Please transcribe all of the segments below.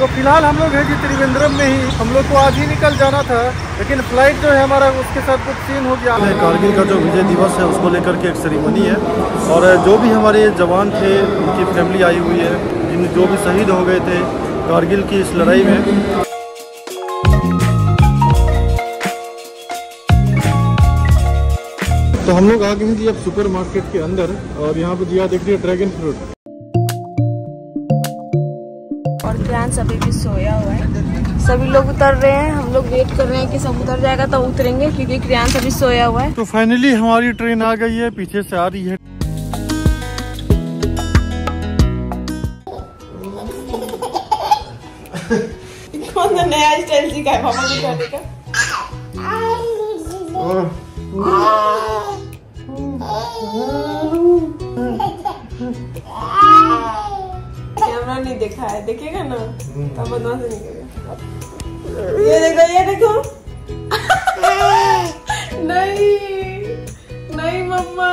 तो फिलहाल हम लोग हैं जी त्रिवेंद्रम में ही। हम लोग को आज ही निकल जाना था, लेकिन फ्लाइट जो है हमारा उसके साथ कुछ सीन हो गया। कारगिल का जो विजय दिवस है उसको लेकर के एक सेरेमनी है, और जो भी हमारे जवान थे उनकी फैमिली आई हुई है, जिन जो भी शहीद हो गए थे कारगिल की इस लड़ाई में। तो हम लोग आ गए हैं जी अब सुपर मार्केट के अंदर, और यहाँ पे जिया देख रही है ड्रैगन फ्रूट। और क्रियांश अभी भी सोया हुआ है। सभी लोग उतर रहे हैं, हम लोग वेट कर रहे हैं कि सब उतर जाएगा तो उतरेंगे, क्योंकि क्रियांश अभी सोया हुआ है। तो फाइनली हमारी ट्रेन आ गई है, पीछे से आ रही है। कौन सा नया स्टाइल सीखा है पापा को करने का? कैमरा नहीं देखा है, देखेगा ना तब बदमाश नहीं करेगा। ये देखो, ये देखो। नहीं मम्मा।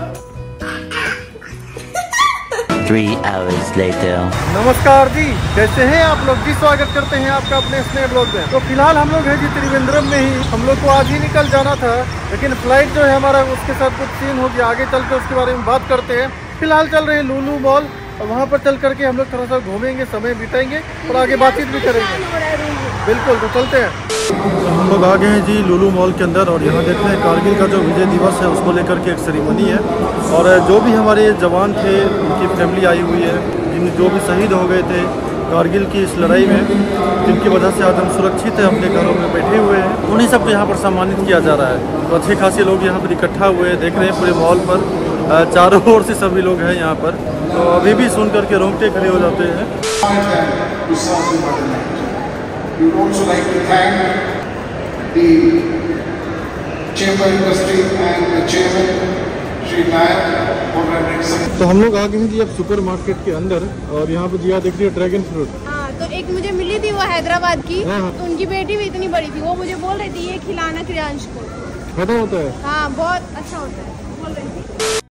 3 hours later. नमस्कार जी, कैसे हैं आप लोग जी? स्वागत करते हैं आपका अपने इस नए ब्लॉग में। तो फिलहाल हम लोग हैं जी त्रिवेंद्रम में ही। हम लोग को आज ही निकल जाना था, लेकिन फ्लाइट जो है हमारा उसके साथ कुछ सीन हो गया। आगे चल के उसके बारे में बात करते हैं। फिलहाल चल रहे हैं लुलु मॉल, और वहाँ पर चल करके हम लोग थोड़ा सा घूमेंगे, समय बिताएंगे और आगे बातचीत भी करेंगे। बिल्कुल, तो चलते हैं। तो हम लोग आ गए हैं जी लुलु मॉल के अंदर, और यहाँ देखते हैं कारगिल का जो विजय दिवस है उसको लेकर के एक सेरेमनी है, और जो भी हमारे जवान थे उनकी फैमिली आई हुई है, जिन जो भी शहीद हो गए थे कारगिल की इस लड़ाई में, जिनकी वजह से आज हम सुरक्षित हैं, अपने घरों में बैठे हुए हैं। उन्हीं सबको यहाँ पर सम्मानित किया जा रहा है। तो अच्छे खासे लोग यहाँ पर इकट्ठा हुए हैं, देख रहे हैं पूरे मॉल पर चारों ओर से सभी लोग हैं यहाँ पर। तो अभी भी सुन करके रोंगटे खड़े हो जाते हैं। तो हम लोग आ गए हैं जी अब सुपर मार्केट के अंदर, और यहाँ पे जिया देख रही है ड्रैगन फ्रूट। हाँ, तो एक मुझे मिली थी वो हैदराबाद की। तो उनकी बेटी भी इतनी बड़ी थी, वो मुझे बोल रही थी ये खिलाना क्रियांश को। खत्म होता है? हाँ, बहुत अच्छा होता है बोल रही थी।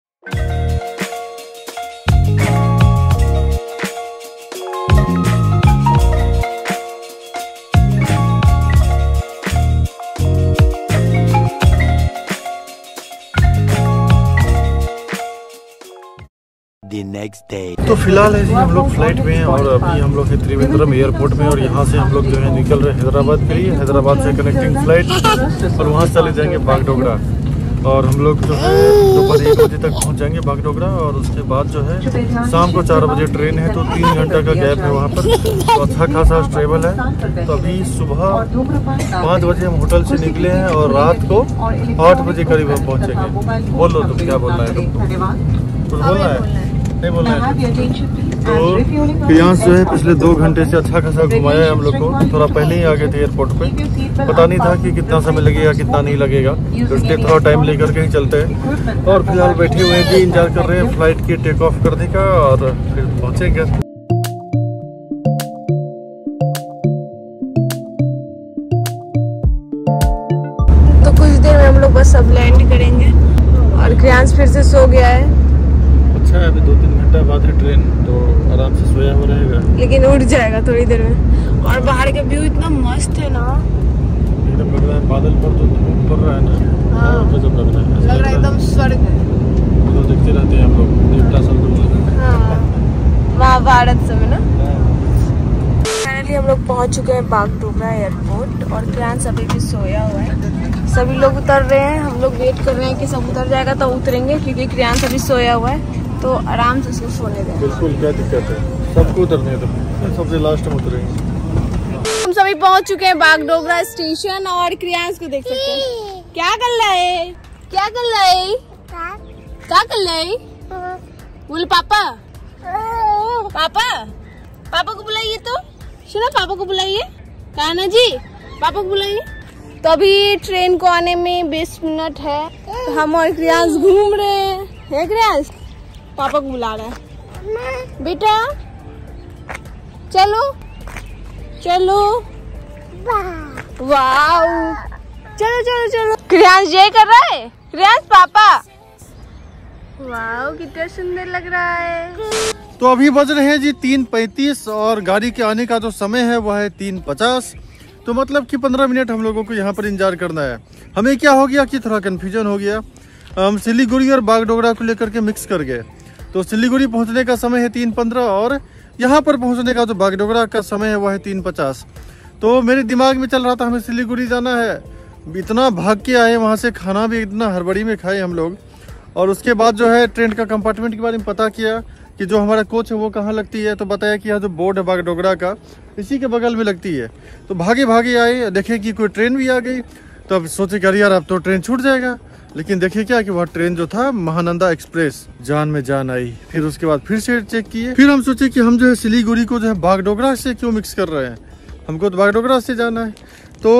The next day. तो फिलहाल है जी हम लोग फ्लाइट में हैं, और अभी हम लोग हैं त्रिवेंद्रम एयरपोर्ट में, और यहाँ से हम लोग जो है निकल रहे हैं हैदराबाद के लिए। हैदराबाद से कनेक्टिंग फ्लाइट, और वहाँ से चले जाएंगे बागडोगरा। और हम लोग जो है दोपहर 1 बजे तक पहुँच जाएंगे बागडोगरा, और उसके बाद जो है शाम को 4 बजे ट्रेन है, तो 3 घंटा का गैप है वहाँ पर। तो अच्छा खासा ट्रेवल है। तो अभी सुबह 5 बजे हम होटल से निकले हैं, और रात को 8 बजे करीब हम पहुँचेंगे। बोलो तुम, क्या बोलना है तुमको? कुछ बोलना है? नहीं बोलना है? तो क्रियांश जो है पिछले 2 घंटे से अच्छा खासा घुमाया है हम लोग को। थोड़ा पहले ही आ गए थे एयरपोर्ट पे, पता नहीं था कि कितना समय लगेगा कितना नहीं लगेगा, तो इसलिए थोड़ा टाइम लेकर के ही चलते हैं। और फिलहाल बैठे हुए हैं जी, इंतजार कर रहे हैं फ्लाइट की टेक ऑफ करने का, और फिर पहुँचेंगे। तो कुछ देर में हम लोग बस अब लैंड करेंगे, और क्रियांश फिर से सो गया है। अच्छा है, अभी 2-3 घंटा बाद है ट्रेन, तो आराम से सोया हो रहेगा, लेकिन उठ जाएगा थोड़ी देर में। और बाहर का व्यू इतना मस्त है ना, एकदम लग रहा है बादल पर तो धूप पड़ रहा है ना। हाँ, गजब लग रहा है एकदम स्वर्ग। तो देखते रहते हैं हम लोग देवता सब। हाँ, महाभारत समय ना। फाइनली हम लोग पहुंच चुके हैं बागडोगरा एयरपोर्ट, और क्रियांश अभी भी सोया हुआ है। सभी लोग उतर रहे हैं, हम लोग वेट कर रहे हैं कि सब उतर जाएगा तो उतरेंगे, क्योंकि क्रियांश अभी सोया हुआ है, तो आराम से उसको सोने दें। बिल्कुल, क्या दिक्कत है, सबको उतरने दो, सबसे लास्ट में उतरेंगे। हम सभी पहुंच चुके हैं बागडोगरा स्टेशन, और क्रियांश को देख सकते हैं। क्या कर रहा है? क्या कर रहा है? क्या कर रहा है? बोल पापा। पापा, पापा को बुलाइए। तो सुना, पापा को बुलाइए। कान्हा जी, पापा को बुलाइए। तो अभी ट्रेन को आने में 20 मिनट है, तो हम और क्रियांश घूम रहे हैं। क्रियांश पापा को बुला रहा है। बेटा चलो चलो, वाओ, चलो चलो चलो। क्रियांश ये कर रहा है। क्रियांश पापा, वाओ कितना सुंदर लग रहा है। तो अभी बज रहे हैं जी 3:35 और गाड़ी के आने का जो समय है वह है 3:50। तो मतलब कि 15 मिनट हम लोगों को यहाँ पर इंतजार करना है। हमें क्या हो गया कि थोड़ा कन्फ्यूजन हो गया, हम सिलीगुड़ी और बागडोगरा को लेकर के मिक्स कर गए। तो सिलीगुड़ी पहुँचने का समय है 3:15 और यहाँ पर पहुँचने का जो बागडोगरा का समय है वह है 3:50। तो मेरे दिमाग में चल रहा था हमें सिलीगुड़ी जाना है, इतना भाग के आए वहाँ से, खाना भी इतना हड़बड़ी में खाए हम लोग। और उसके बाद जो है ट्रेन का कंपार्टमेंट के बारे में पता किया कि जो हमारा कोच है वो कहाँ लगती है। तो बताया कि यहाँ जो बोर्ड है बागडोगरा का इसी के बगल में लगती है। तो भागे भागे आए, देखे कि कोई ट्रेन भी आ गई। तो अब सोचे कि अरे यार अब तो ट्रेन छूट जाएगा, लेकिन देखिए क्या कि वह ट्रेन जो था महानंदा एक्सप्रेस, जान में जान आई। फिर उसके बाद फिर से चेक किए, फिर हम सोचे कि हम जो है सिलीगुड़ी को जो है बागडोगरा से क्यों मिक्स कर रहे हैं, हमको तो बागडोगरा से जाना है। तो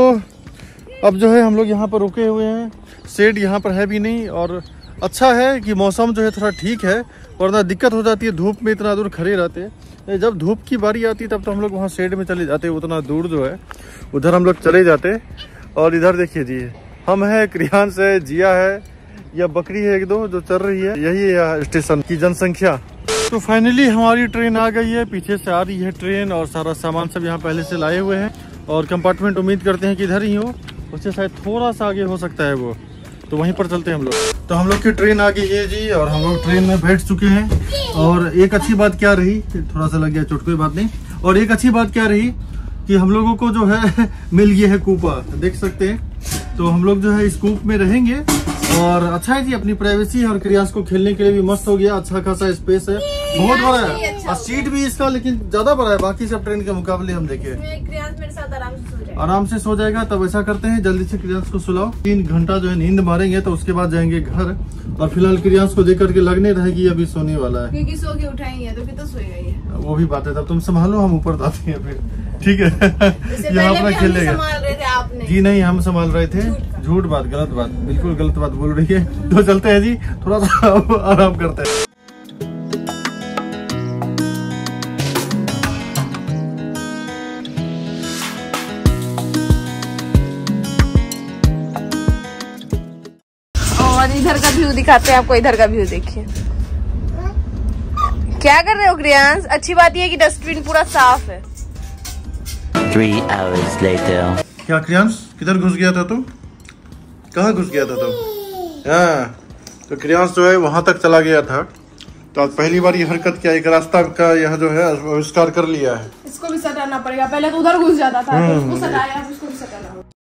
अब जो है हम लोग यहाँ पर रुके हुए हैं, शेड यहाँ पर है भी नहीं और अच्छा है कि मौसम जो है थोड़ा ठीक है, वरना दिक्कत हो जाती है धूप में इतना दूर खड़े रहते हैं। जब धूप की बारी आती तब तो हम लोग वहाँ शेड में चले जाते, उतना दूर जो है उधर हम लोग चले जाते। और इधर देखिए जी, हम है, क्रियांश है, जिया है, या बकरी है एक दो जो चल रही है, यही है स्टेशन की जनसंख्या। तो फाइनली हमारी ट्रेन आ गई है, पीछे से आ रही है ट्रेन और सारा सामान सब यहाँ पहले से लाए हुए हैं। और कंपार्टमेंट उम्मीद करते हैं कि इधर ही हो, उससे शायद थोड़ा सा आगे हो सकता है वो, तो वहीं पर चलते हैं हम लोग। तो हम लोग की ट्रेन आ गई है जी और हम लोग ट्रेन में बैठ चुके हैं। और एक अच्छी बात क्या रही, थोड़ा सा लग गया चोट, कोई बात नहीं। और एक अच्छी बात क्या रही कि हम लोगों को जो है मिल गया है कूपा, देख सकते हैं। तो हम लोग जो है इस कूप में रहेंगे और अच्छा है जी, अपनी प्राइवेसी और क्रियांश को खेलने के लिए भी मस्त हो गया, अच्छा खासा स्पेस है, बहुत बड़ा है। और सीट भी इसका लेकिन ज्यादा बड़ा है बाकी सब ट्रेन के मुकाबले। हम देखे क्रियांश मेरे साथ आराम से सो जाएगा। तब ऐसा करते हैं जल्दी से क्रियांश को सुलाओ, 3 घंटा जो है नींद मारेंगे तो उसके बाद जाएंगे घर। और फिलहाल क्रियांश को देख करके लगने रहेगी अभी सोने वाला है, क्योंकि सो के उठाएंगे तो कितना सोएगा ये। वो भी बात है, तब तुम संभालो, हम ऊपर जाते हैं फिर, ठीक है। यहाँ अपना खेलेगा जी, नहीं हम संभाल रहे थे। झूठ बात, गलत बात, बिल्कुल गलत बात बोल रही है। तो चलते हैं जी, थोड़ा सा आराम करते हैं। और इधर का व्यू दिखाते हैं आपको, इधर का व्यू देखिए। क्या कर रहे हो क्रियांश? अच्छी बात यह है कि डस्टबिन पूरा साफ है। 3 hours later. क्या क्रियांश, किधर घुस गया था तुम? कहाँ घुस गया था तुम? हाँ, तो क्रियांश जो है वहां तक चला गया था। तो आज पहली बार ये हरकत किया, एक रास्ता का यह जो है आविष्कार कर लिया है। इसको भी सटाना पड़ेगा, पहले तो उधर घुस जाता था, तो उसको सटाया, उसको भी सटाना।